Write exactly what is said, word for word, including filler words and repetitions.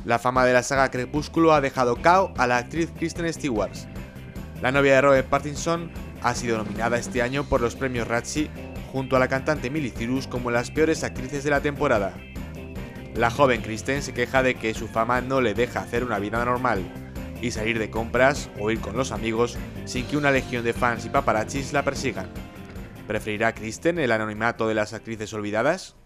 La fama de la saga Crepúsculo ha dejado cao a la actriz Kristen Stewart. La novia de Robert Pattinson ha sido nominada este año por los premios Razzie junto a la cantante Miley Cyrus como las peores actrices de la temporada. La joven Kristen se queja de que su fama no le deja hacer una vida normal y salir de compras o ir con los amigos sin que una legión de fans y paparazzis la persigan. ¿Preferirá Kristen el anonimato de las actrices olvidadas?